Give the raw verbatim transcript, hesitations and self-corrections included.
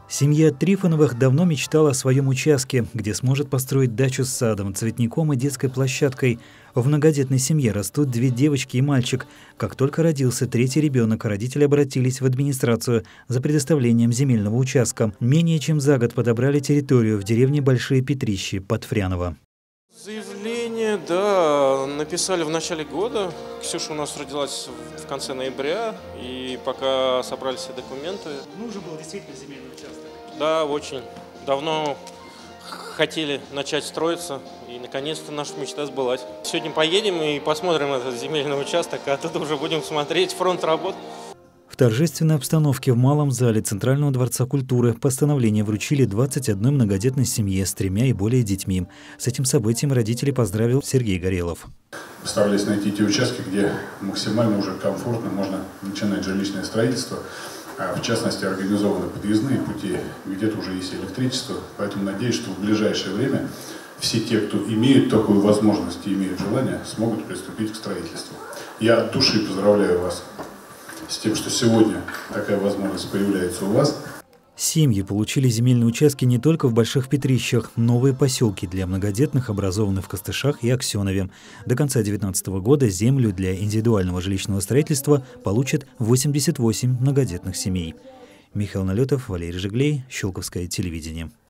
Семья Трифоновых давно мечтала о своем участке, где сможет построить дачу с садом, цветником и детской площадкой. В многодетной семье растут две девочки и мальчик. Как только родился третий ребенок, родители обратились в администрацию за предоставлением земельного участка. Менее чем за год подобрали территорию в деревне Большие Петрищи под Фряново. Заявление, да, написали в начале года. Ксюша у нас родилась в конце ноября, и пока собрали все документы. Нужен был действительно земельный участок. Да, очень. Давно хотели начать строиться, и наконец-то наша мечта сбылась. Сегодня поедем и посмотрим этот земельный участок, а оттуда уже будем смотреть фронт работ. В торжественной обстановке в Малом зале Центрального дворца культуры постановление вручили двадцати одной многодетной семье с тремя и более детьми. С этим событием родителей поздравил Сергей Горелов. Постарались найти те участки, где максимально уже комфортно можно начинать жилищное строительство. В частности, организованы подъездные пути, где-то уже есть электричество. Поэтому надеюсь, что в ближайшее время все те, кто имеют такую возможность и имеют желание, смогут приступить к строительству. Я от души поздравляю вас с тем, что сегодня такая возможность появляется у вас. Семьи получили земельные участки не только в Больших Петрищах. Новые поселки для многодетных образованы в Костышах и Аксенове. До конца две тысячи девятнадцатого года землю для индивидуального жилищного строительства получат восемьдесят восемь многодетных семей. Михаил Налетов, Валерий Жиглей, Щелковское телевидение.